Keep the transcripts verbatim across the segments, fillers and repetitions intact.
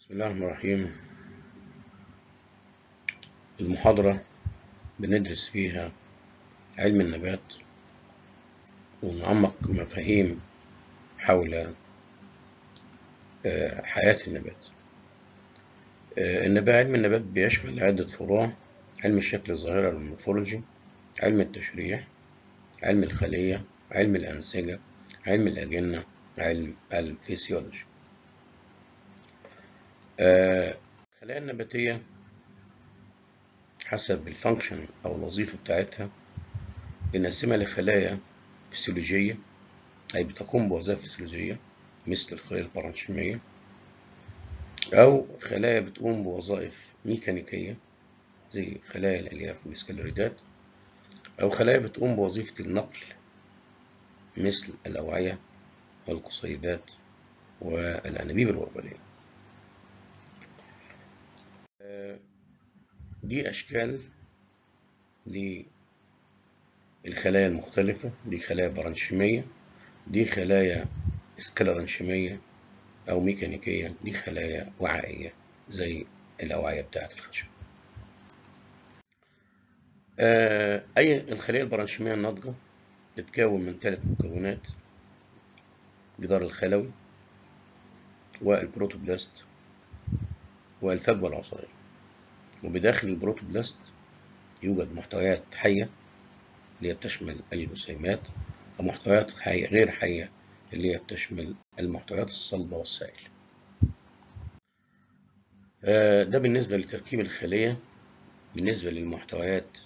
بسم الله الرحمن الرحيم. المحاضرة بندرس فيها علم النبات ونعمق مفاهيم حول حياة النبات. النبات علم النبات بيشمل عدة فروع: علم الشكل الظاهري المورفولوجي، علم التشريح، علم الخلية، علم الأنسجة، علم الأجنة، علم الفسيولوجي. الخلايا النباتية حسب الفانكشن أو الوظيفة بتاعتها بنقسمها لخلايا فسيولوجية، أي بتقوم بوظائف فسيولوجية مثل الخلايا البرانشيمية، أو خلايا بتقوم بوظائف ميكانيكية زي خلايا الألياف والسكليريدات، أو خلايا بتقوم بوظيفة النقل مثل الأوعية والقصيدات والأنابيب الغربالية. دي أشكال للخلايا المختلفة. دي خلايا برانشيمية، دي خلايا سكلرانشيمية أو ميكانيكية، دي خلايا وعائية زي الأوعية بتاعة الخشب. أي الخلايا البرانشيمية الناضجة بتتكون من ثلاث مكونات: الجدار الخلوي والبروتوبلاست والفجوة العصارية. وبداخل البروتوبلاست يوجد محتويات حية اللي هي بتشمل الجسيمات، ومحتويات حية غير حية اللي هي بتشمل المحتويات الصلبة والسائل. ده بالنسبة لتركيب الخلية. بالنسبة للمحتويات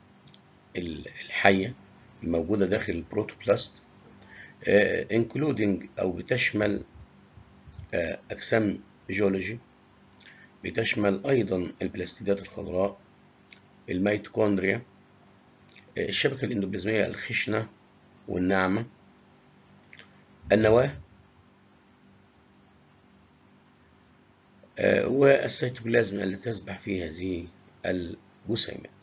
الحية الموجودة داخل البروتوبلاست including أو بتشمل أجسام جيولوجي، بتشمل أيضا البلاستيدات الخضراء، الميتوكوندريا، الشبكة الإندوبلازمية الخشنة والناعمة، النواة، والسيتوبلازم التي تسبح في هذه الجسيمات.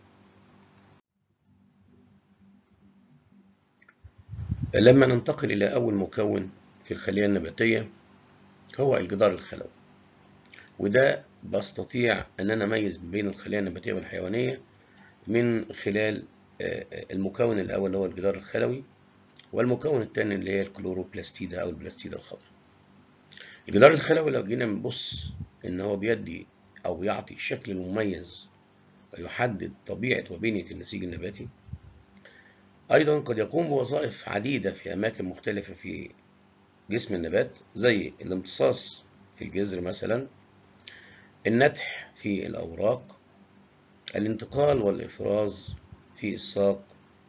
لما ننتقل إلى أول مكون في الخلية النباتية هو الجدار الخلوي، وده بستطيع أن أنا أميز بين الخلية النباتية والحيوانية من خلال المكون الأول اللي هو الجدار الخلوي، والمكون الثاني اللي هي الكلوروبلاستيدا أو البلاستيدا الخضراء. الجدار الخلوي لو جينا نبص إن هو بيدي أو يعطي الشكل المميز ويحدد طبيعة وبنية النسيج النباتي. أيضا قد يقوم بوظائف عديدة في أماكن مختلفة في جسم النبات، زي الامتصاص في الجذر مثلا، النتح في الأوراق، الانتقال والإفراز في الساق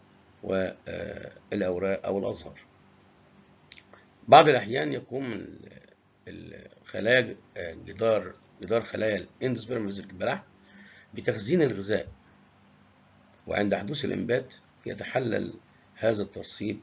والأوراق أو الأزهار. بعض الأحيان يقوم الخلايا جدار جدار خلايا الاندوسبيرم البلح بتخزين الغذاء، وعند حدوث الإنبات يتحلل هذا الترسيب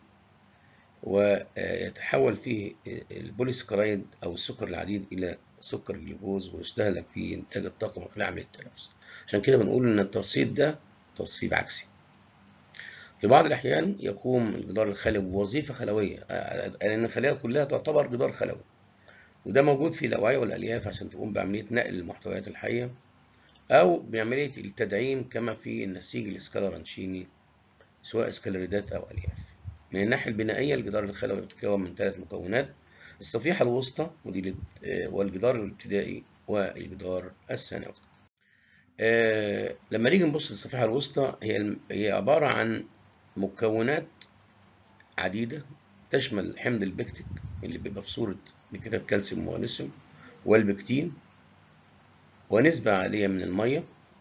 ويتحول فيه البوليسكرايد أو السكر العديد إلى سكر الجلوكوز ويستهلك في إنتاج الطاقة من خلال عملية التنفس. عشان كده بنقول إن الترسيب ده ترسيب عكسي. في بعض الأحيان يقوم الجدار الخلوي بوظيفة خلوية، لأن الخلايا كلها تعتبر جدار خلوي، وده موجود في الأوعية والألياف عشان تقوم بعملية نقل المحتويات الحية أو بعملية التدعيم كما في النسيج السكالرانشيني سواء سكليريدات أو ألياف. من الناحية البنائية الجدار الخلوي بيتكون من ثلاث مكونات: الصفيحة الوسطى ودي والجدار الابتدائي والجدار الثانوي. آه لما نيجي نبص للصفيحة الوسطى هي هي عبارة عن مكونات عديدة تشمل حمض البكتيك اللي بيبقى في صورة بكتات كالسيوم ومغنيسيوم، والبكتين، ونسبة عالية من المية.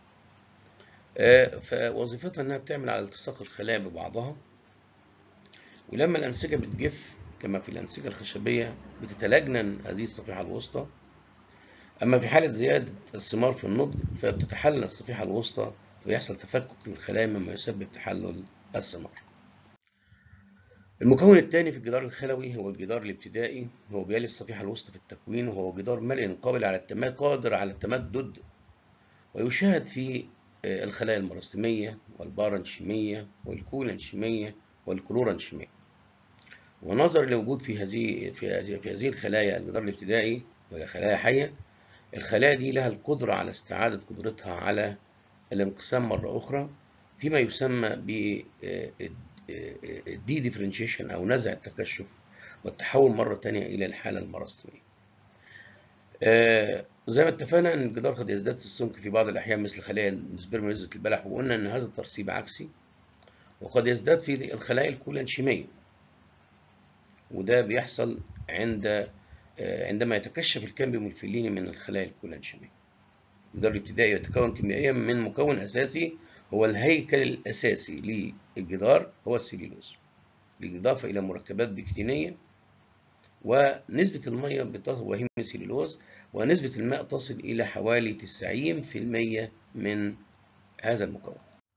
آه فوظيفتها انها بتعمل على التصاق الخلايا ببعضها، ولما الأنسجة بتجف كما في الأنسجة الخشبية بتتلجنن هذه الصفيحة الوسطى. أما في حالة زيادة الثمار في النضج فبتتحلل الصفيحة الوسطى فيحصل تفكك للخلايا مما يسبب تحلل الثمار. المكون الثاني في الجدار الخلوي هو الجدار الابتدائي، هو بيلي الصفيحة الوسطى في التكوين، وهو جدار مرن قابل على التمدد قادر على التمدد، ويشاهد في الخلايا المرسمية والبارنشيمية والكولانشيمية والكلورانشيمية. ونظرا لوجود في هذه في هذه في هذه الخلايا الجدار الابتدائي وهي خلايا حية، الخلايا دي لها القدرة على استعادة قدرتها على الانقسام مرة أخرى فيما يسمى ب دي ديفرنشيشن أو نزع التكشف والتحول مرة تانية إلى الحالة المرستمية. آه زي ما اتفقنا ان الجدار قد يزداد السمك في بعض الاحيان مثل خلايا السبرم ونزة البلح، وقلنا ان هذا الترسيب عكسي، وقد يزداد في الخلايا الكولانشيمية، وده بيحصل عند آه عندما يتكشف الكامبيوم الفليني من الخلايا الكولانشيمية. الجدار الابتدائي يتكون كيميائيا من مكون اساسي هو الهيكل الاساسي للجدار هو السليلوز، بالاضافه الى مركبات بكتينيه، ونسبة المية وهي سيلولوز، ونسبة الماء تصل إلى حوالي تسعين بالمئة من هذا المكون.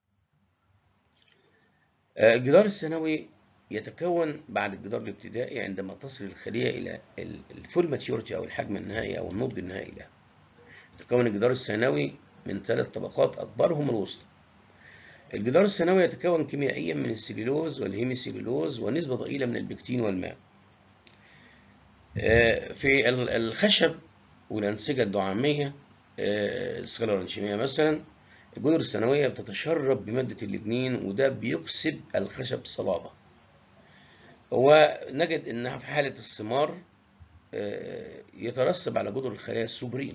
الجدار الثانوي يتكون بعد الجدار الابتدائي عندما تصل الخلية إلى الفول ماتيوريتي أو الحجم النهائي أو النضج النهائي لها. يتكون الجدار الثانوي من ثلاث طبقات أكبرهم الوسطى. الجدار الثانوي يتكون كيميائيا من السليلوز والهيميسيلولوز ونسبة ضئيلة من البكتين والماء. في الخشب والأنسجة الدعامية السكلورانشيمية مثلا، الجدر الثانوية بتتشرب بمادة الليجنين، وده بيكسب الخشب صلابة. ونجد إنها في حالة الثمار يترسب على جدر الخلايا السوبرين،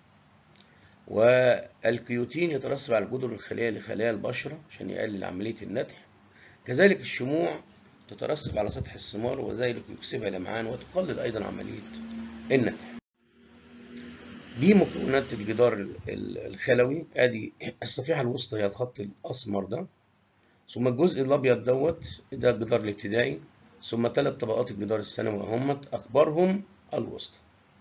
والكيوتين يترسب على جدر الخلايا لخلايا البشرة عشان يقلل عملية النتح. كذلك الشموع تترسب على سطح الثمار وذلك يكسبها لمعان وتقلل أيضا عملية النتح. دي مكونات الجدار الخلوي. ادي الصفيحه الوسطى هي الخط الاسمر ده، ثم الجزء الابيض دوت ده الجدار الابتدائي، ثم ثلاث طبقات الجدار الثانوي همت اكبرهم الوسطى.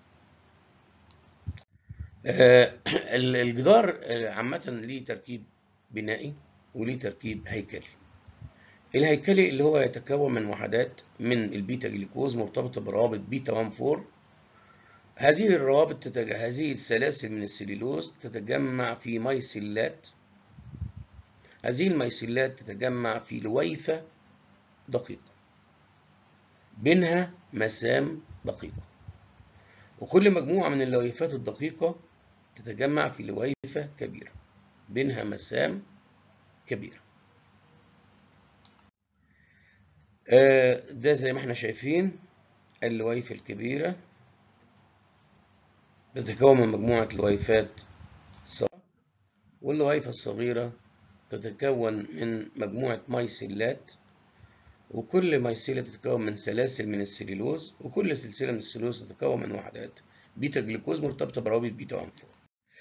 الجدار عامه ليه تركيب بنائي وليه تركيب هيكلي. الهيكلي اللي هو يتكون من وحدات من البيتا جليكوز مرتبطه بروابط بيتا واحد أربعة. هذه الروابط تتج... هذه السلاسل من السليلوز تتجمع في ميسيلات. هذه الميسيلات تتجمع في لويفة دقيقة بينها مسام دقيقة، وكل مجموعة من اللويفات الدقيقة تتجمع في لويفة كبيرة بينها مسام كبيرة. ده زي ما احنا شايفين اللويفة الكبيرة تتكون من مجموعة لويفات صغيرة، واللويفة الصغيرة تتكون من مجموعة ميسيلات، وكل ميسيلة تتكون من سلاسل من السليلوز، وكل سلسلة من السليلوز تتكون من وحدات بيتا جلوكوز مرتبطة بروابط بيتا واحد أربعة.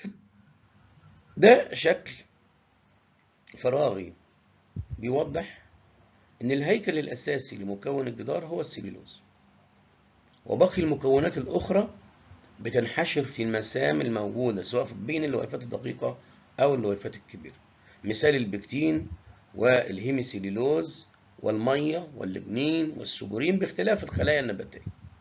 ده شكل فراغي بيوضح إن الهيكل الأساسي لمكون الجدار هو السليلوز، وباقي المكونات الأخرى بتنحشر في المسام الموجودة سواء بين اللويفات الدقيقة أو اللويفات الكبيرة، مثال البكتين والهيميسيلولوز والمية والليجنين والسوبرين باختلاف الخلايا النباتية.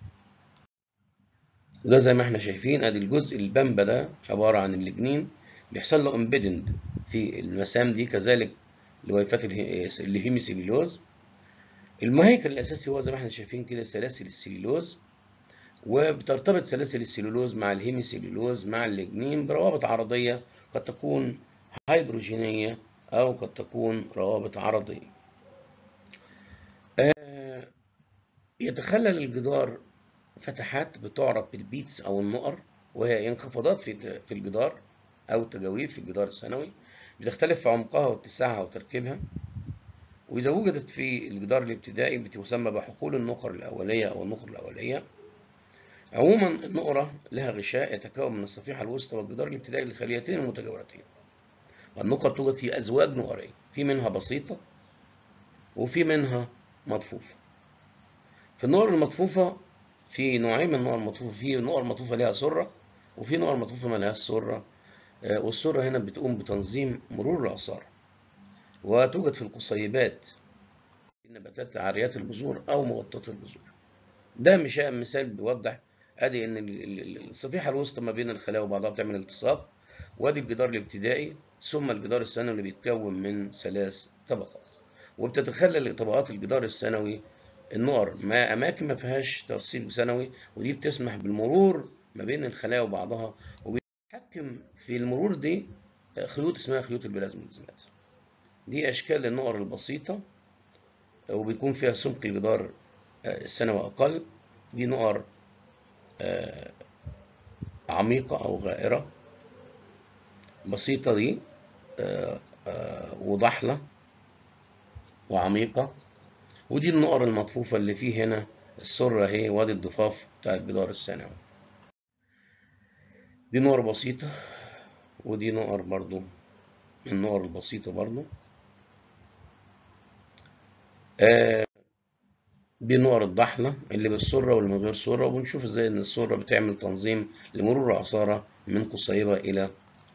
وده زي ما احنا شايفين ادي الجزء البامبا ده عبارة عن الليجنين بيحصل له امبيدنج في المسام دي، كذلك لويفات الهيميسيلولوز. المهيكل الأساسي هو زي ما احنا شايفين كده سلاسل السليلوز، وبترتبط سلاسل السليلوز مع الهيميسيلولوز مع الليجنين بروابط عرضية قد تكون هيدروجينية أو قد تكون روابط عرضية. آه يتخلل الجدار فتحات بتعرف بالبيتس أو النقر، وهي انخفاضات في في الجدار أو تجاويف في الجدار الثانوي بتختلف في عمقها واتساعها وتركيبها. وإذا وجدت في الجدار الابتدائي بتسمى بحقول النقر الأولية أو النقر الأولية. عموما النقرة لها غشاء يتكون من الصفيحة الوسطى والجدار الابتدائي للخليتين المتجاورتين. والنقر توجد في أزواج نقرية، في منها بسيطة وفي منها مطفوفة. في النقر المطفوفة في نوعين من النقر المطفوفة، في نقر مطفوفة لها سرة وفي نقر مطفوفة ما لهاش سرة، والسرة هنا بتقوم بتنظيم مرور العصارة، وتوجد في القصيبات النباتات عاريات البذور أو مغطاة البذور. ده مش مثال بيوضح ادي ان الصفيحه الوسطى ما بين الخلايا وبعضها بتعمل التصاق، وادي الجدار الابتدائي ثم الجدار الثانوي اللي بيتكون من ثلاث طبقات. وبتتخلل طبقات الجدار الثانوي النقر ما اماكن ما فيهاش ترسيب ثانوي، ودي بتسمح بالمرور ما بين الخلايا وبعضها. بيتحكم في المرور دي خيوط اسمها خيوط البلازموديزمات. دي أشكال للنقر البسيطة وبيكون فيها سمك الجدار السنوي أقل. دي نقر عميقة أو غائرة بسيطة دي وضحلة وعميقة. ودي النقر المطفوفة اللي فيه هنا السرة اهي وادي الضفاف بتاع الجدار الثانوي. دي نقر بسيطة ودي نقر برضو من النقر البسيطة برضو. آه دي نقر الضحلة اللي بالسرة واللي من غير سرة، وبنشوف ازاي ان السرة بتعمل تنظيم لمرور العصارة من قصيبة الى.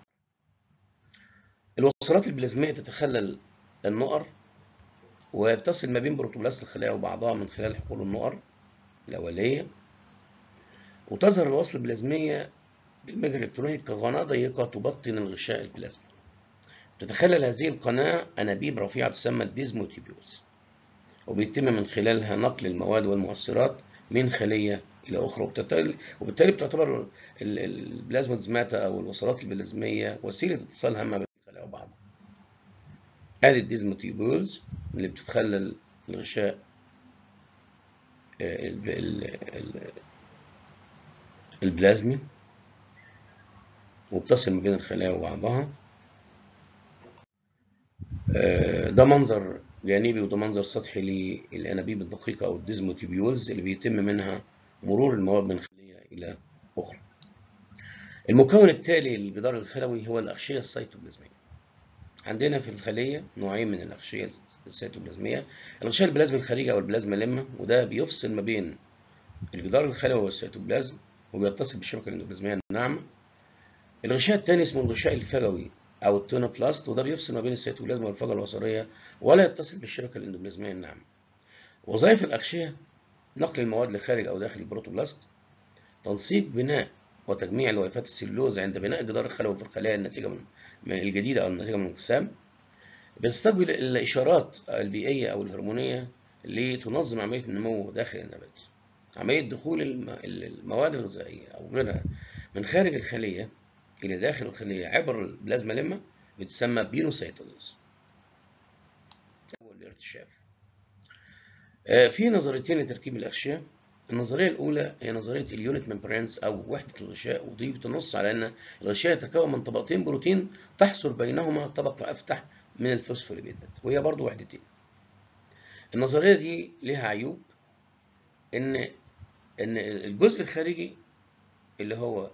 الوصلات البلازمية تتخلل النقر وبتصل ما بين بروتوبلاست الخلايا وبعضها من خلال حقول النقر الأولية، وتظهر الوصلة البلازمية بالمجرى الإلكتروني كقناة ضيقة تبطن الغشاء البلازمي. تتخلل هذه القناة أنابيب رفيعة تسمى الديزموتيبيولز، وبيتم من خلالها نقل المواد والمؤثرات من خلية إلى أخرى، وبالتالي بتعتبر البلازموديزماتا أو الوصلات البلازمية وسيلة اتصال هامة بين الخلايا وبعضها. ادي الديزموتيبيولز اللي بتتخلل الغشاء البلازمي وبتصل ما بين الخلايا وبعضها. ده منظر جانبي وده منظر سطحي للأنابيب الدقيقة أو الديزموتيبيولز اللي بيتم منها مرور المواد من خلية إلى أخرى. المكون التالي للجدار الخلوي هو الأغشية السيتوبلازمية. عندنا في الخلية نوعين من الأغشية السيتوبلازمية، الغشاء البلازمي الخارجي أو البلازما ليمة، وده بيفصل ما بين الجدار الخلوي والسيتوبلازم وبيتصل بالشبكة الاندوبلازمية الناعمة. الغشاء الثاني اسمه الغشاء الفجوي أو التونوبلاست، وده بيفصل ما بين السيتوبلازم والفجوة الوصرية ولا يتصل بالشبكة الاندوبلازمية الناعمة. وظائف الأغشية نقل المواد لخارج أو داخل البروتوبلاست، تنسيق بناء وتجميع الوظيفات السلوز عند بناء الجدار الخلوي في الخلايا الناتجة من من الجديدة أو الناتجة من الانقسام. بتستقبل الإشارات البيئية أو الهرمونية لتنظم عملية النمو داخل النبات. عملية دخول المواد الغذائية أو غيرها من خارج الخلية إلى داخل الخلية عبر البلازما ليمة بتسمى بينوسيتوزيس أو الارتشاف. في نظريتين لتركيب الأغشية. النظرية الأولى هي نظرية اليونت ممبرينز أو وحدة الغشاء، ودي بتنص على أن الغشاء يتكون من طبقتين بروتين تحصل بينهما طبقة أفتح من الفوسفوليبيدات، وهي برضو وحدتين. النظرية دي لها عيوب، إن إن الجزء الخارجي اللي هو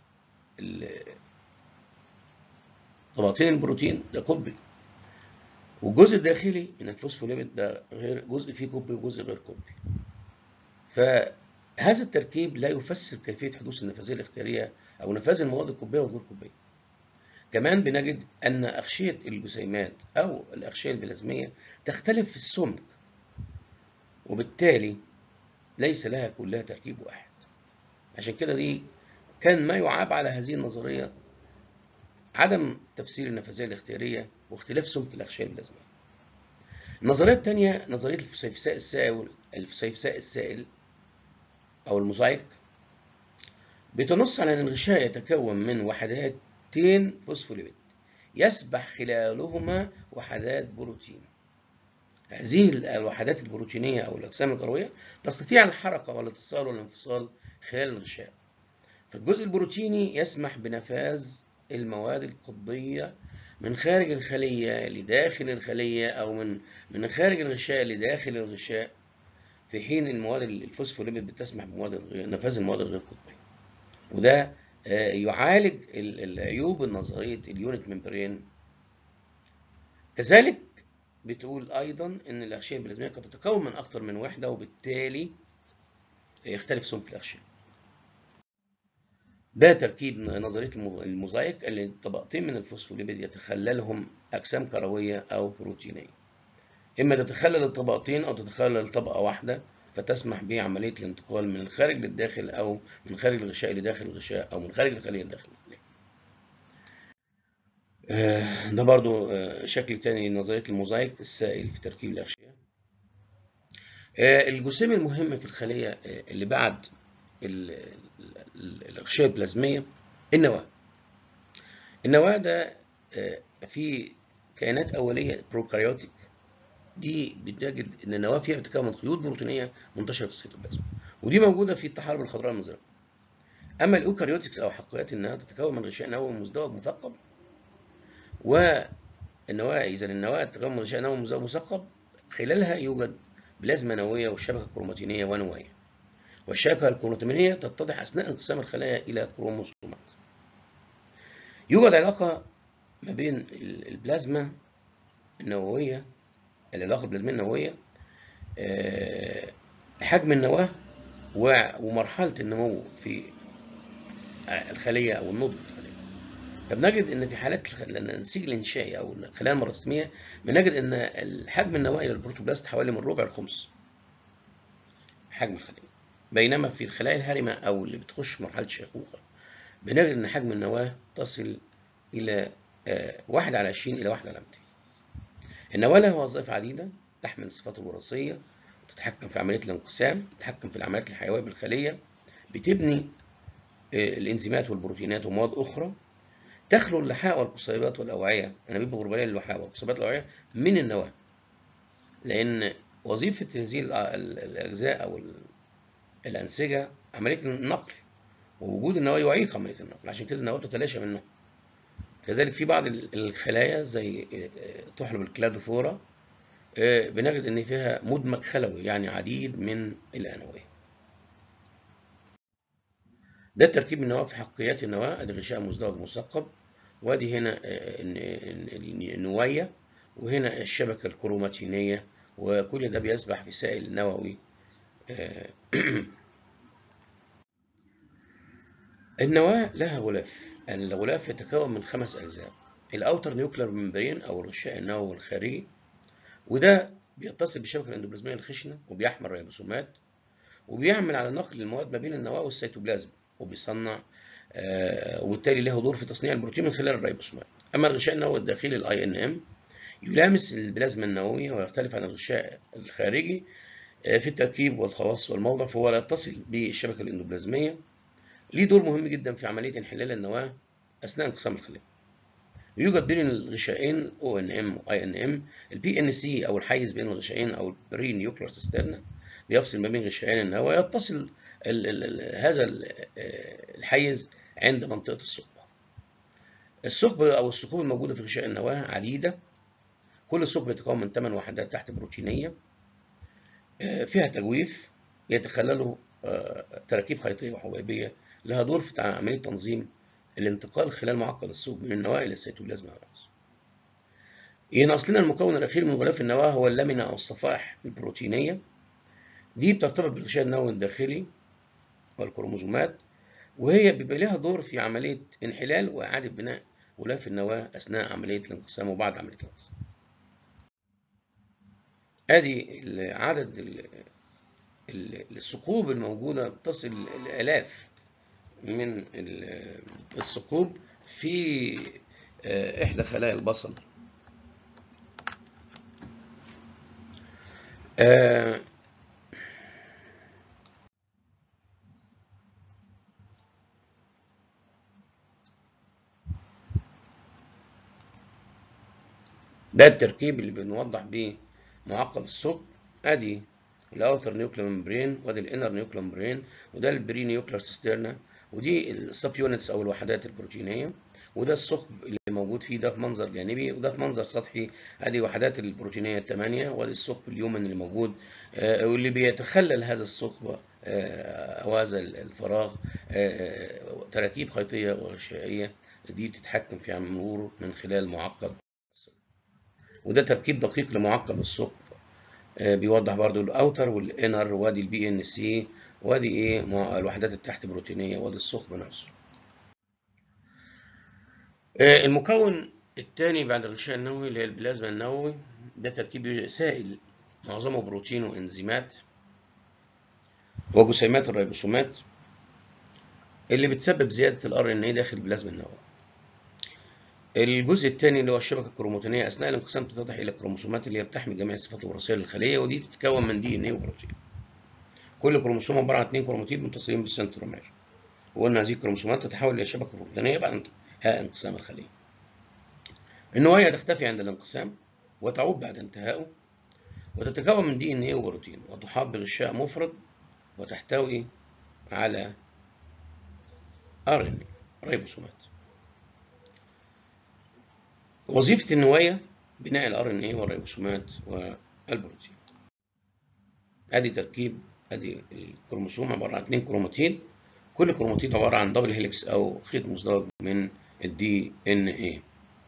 طبقتين البروتين ده قطبي، والجزء الداخلي من الفوسفوليبيد ده غير، جزء فيه قطبي وجزء غير قطبي. فهذا التركيب لا يفسر كيفية حدوث النفاذية الاختيارية أو نفاذ المواد القطبية والغير قطبية. كمان بنجد أن أغشية الجسيمات أو الأغشية البلازمية تختلف في السمك، وبالتالي ليس لها كلها تركيب واحد. عشان كده دي كان ما يعاب على هذه النظرية عدم تفسير النفاذية الاختيارية واختلاف سمك الأغشية البلازمية. النظرية الثانية نظرية الفسيفساء السائل الفسيفساء السائل أو الموزايك، بتنص على أن الغشاء يتكون من وحدتين فوسفوليبيد يسبح خلالهما وحدات بروتين. هذه الوحدات البروتينية أو الأجسام الكروية تستطيع الحركة والاتصال والانفصال خلال الغشاء. فالجزء البروتيني يسمح بنفاذ المواد القطبية من خارج الخلية لداخل الخلية أو من من خارج الغشاء لداخل الغشاء، في حين المواد الفوسفوليبيد بتسمح بمواد نفاذ المواد الغير قطبية. وده يعالج العيوب النظرية اليونت ممبرين. كذلك بتقول أيضا إن الأغشية البلازمية قد تتكون من أكثر من وحدة، وبالتالي يختلف سمك الأغشية. ده تركيب نظرية الموزايك اللي طبقتين من الفوسفوليبيد يتخللهم أجسام كروية أو بروتينية، إما تتخلل الطبقتين أو تتخلل طبقة واحدة فتسمح بعملية الانتقال من الخارج للداخل أو من خارج الغشاء لداخل الغشاء أو من خارج الخلية لداخل الخلية. ده برضو شكل تاني لنظرية الموزايك السائل في تركيب الأغشية. الجسيم المهم في الخلية اللي بعد الأغشية البلازمية النواة. النواة ده في كائنات أولية بروكاريوتيك، دي بنجد إن النواة فيها بتتكون من خيوط بروتينية منتشرة في السيتوبلازم، ودي موجودة في الطحالب الخضراء المزرقة. أما الأوكاريوتكس أو حقيقيات النواة تتكون من غشاء نووي مزدوج مثقب، والنواة إذا النواة تتكون من غشاء نووي مزدوج مثقب خلالها يوجد بلازما نووية وشبكة كروماتينية ونووية، والشبكة الكروماتينية تتضح أثناء انقسام الخلايا إلى كروموسومات. يوجد علاقة ما بين البلازما النووية، العلاقة البلازمية النووية، حجم النواة ومرحلة النمو في الخلية أو النضج في الخلية. فبنجد إن في حالات النسيج الإنشائي أو الخلايا المرسمية بنجد إن الحجم النووي للبروتوبلاست حوالي من ربع الخمس حجم الخلية، بينما في الخلايا الهرمة أو اللي بتخش في مرحلة الشيخوخة بنجد إن حجم النواة تصل إلى واحد على عشرين إلى واحد على مئتين. النواة لها وظائف عديدة، تحمل الصفات الوراثية، تتحكم في عملية الانقسام، تتحكم في العمليات الحيوية بالخلية، بتبني الإنزيمات والبروتينات ومواد أخرى، تخلو اللحاء والقصيبات والأوعية، أنابيب غربالية للحاء والقصيبات والأوعية من النواة، لأن وظيفة هذه الأجزاء أو الأنسجة عملية النقل، ووجود النواة يعيق عملية النقل، عشان كده النواة تتلاشى منها. كذلك في بعض الخلايا زي تحلب الكلادوفورا بنجد ان فيها مدمج خلوي، يعني عديد من الانويه. ده تركيب النواه في حقيقيات النواه، ادي غشاء مزدوج مثقب، وادي هنا النوايه، وهنا الشبكه الكروماتينيه، وكل ده بيسبح في سائل نووي. النواه لها غلاف، الغلاف يتكون من خمس اجزاء: الاوتر نيوكلير ممبرين او الغشاء النووي الخارجي، وده بيتصل بالشبكه الاندوبلازميه الخشنه وبيحمل ريبوسومات، وبيعمل على نقل المواد ما بين النواه والسيتوبلازم، وبيصنع آه وبالتالي له دور في تصنيع البروتين من خلال الريبوسومات. اما الغشاء النووي الداخلي الاي ان ام يلامس البلازما النوويه ويختلف عن الغشاء الخارجي آه في التركيب والخواص والموضع، فهو لا يتصل بالشبكه الاندوبلازميه، ليه دور مهم جدا في عمليه انحلال النواه اثناء انقسام الخليه. يوجد بين الغشائين او ان ام واي ان ام البي ان سي او الحيز بين الغشائين او البري نيوكلير سيسترنا، بيفصل ما بين غشائين النواه، ويتصل ال ال هذا الحيز عند منطقه الثقب. الثقب او الثقوب الموجوده في غشاء النواه عديده، كل ثقب يتكون من ثمان وحدات تحت بروتينيه فيها تجويف يتخلله تراكيب خيطيه وحبيبيه لها دور في عمليه تنظيم الانتقال خلال معقد الثقب من النواه الى السيتوبلازم والرأس. ينقص لنا المكون الأخير من غلاف النواة هو اللامينا أو الصفائح البروتينية، دي بترتبط بالغشاء النووي الداخلي والكروموزومات، وهي بيبقى لها دور في عملية انحلال وإعادة بناء غلاف النواة أثناء عملية الانقسام وبعد عملية الانقسام. آدي عدد الثقوب الموجودة، تصل لآلاف من الثقوب في إحدى خلايا البصل. آه ده التركيب اللي بنوضح بيه معقد الثقب. ادي الاوتر نيوكلير ممبرين، وادي الانر نيوكلير ممبرين، وده البري نيوكلير سيسترنا، ودي السب يونتس او الوحدات البروتينيه، وده الثقب اللي موجود فيه، ده في منظر جانبي وده في منظر سطحي. ادي وحدات البروتينيه الثمانيه، وادي الثقب اليومن اللي موجود آه واللي بيتخلل هذا الثقب آه او هذا الفراغ آه تراكيب خيطيه وغشائيه، دي بتتحكم في مرور من خلال معقد. وده تركيب دقيق لمعقد الثقب بيوضح برضو الاوتر والانر، وادي البي ان سي، وادي ايه الوحدات التحت بروتينيه، وادي الثقب نفسه. المكون الثاني بعد الغشاء النووي اللي هي البلازما النووي، ده تركيب سائل معظمه بروتين وانزيمات وجسيمات الريبوسومات اللي بتسبب زياده الار ان اي داخل البلازما النووي. الجزء الثاني اللي هو الشبكه الكروماتينيه اثناء الانقسام تتضح الى الكروموسومات اللي هي بتحمل جميع الصفات الوراثيه للخليه، ودي بتتكون من دي ان اي وبروتين. كل كروموسوم عباره عن اثنين كروماتيد متصلين بالسنترومير، وقلنا هذه الكروموسومات تتحول الى شبكه بروتينيه بعد ها انقسام الخلية. النوايا تختفي عند الانقسام وتعود بعد انتهائه، وتتكون من دي ان ايه وبروتين، وتحاط بغشاء مفرد وتحتوي على ار ان اي ريبوسومات. وظيفة النوايا بناء الار ان اي والريبوسومات والبروتين. ادي تركيب، ادي الكروموسوم عبارة عن اثنين كروماتيد، كل كروماتيد عبارة عن دبل هيليكس او خيط مزدوج من الدي ان اي.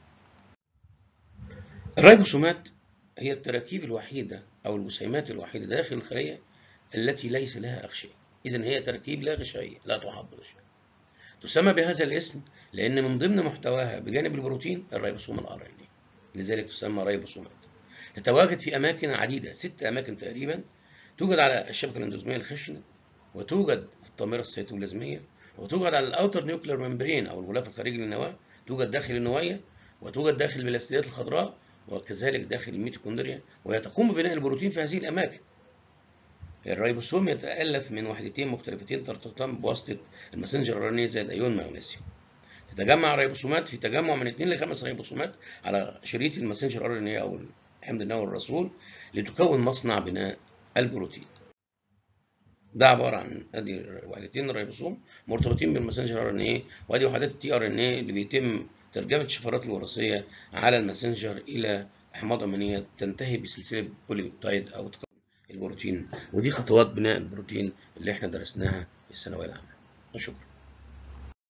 الريبوسومات هي التراكيب الوحيدة او الجسيمات الوحيدة داخل الخلية التي ليس لها أغشية. إذن هي تركيب لا غشائية، لا تحاط بغشاء. تسمى بهذا الاسم لأن من ضمن محتواها بجانب البروتين الريبوسوم الار ان اي، لذلك تسمى ريبوسومات. تتواجد في أماكن عديدة، ست أماكن تقريبا. توجد على الشبكة الاندوزومية الخشنة، وتوجد في الطامرة السيتوبلازمية، وتوجد على الأوتر نيوكلير ممبرين أو الغلاف الخارجي للنواة، توجد داخل النوايا، وتوجد داخل البلاستيدات الخضراء، وكذلك داخل الميتوكوندريا، وهي تقوم ببناء البروتين في هذه الأماكن. الريبوسوم يتألف من وحدتين مختلفتين ترتبطان بواسطة الماسنجر ار ان اي زائد ايون مغنيسيوم. تتجمع الريبوسومات في تجمع من اثنين لخمس ريبوسومات على شريط الماسنجر ار ان اي او الحمض النووي الرسول لتكون مصنع بناء البروتين. ده عبارة عن ادي وحدتين الريبوسوم مرتبطين بالماسنجر ار ان اي، وادي وحدات التي ار ان اي اللي بيتم ترجمة الشفرات الوراثية على الماسنجر إلى أحماض أمينية تنتهي بسلسلة بوليبيبتايد أو البروتين. ودي خطوات بناء البروتين اللي احنا درسناها في الثانوية العامة. وشكرا.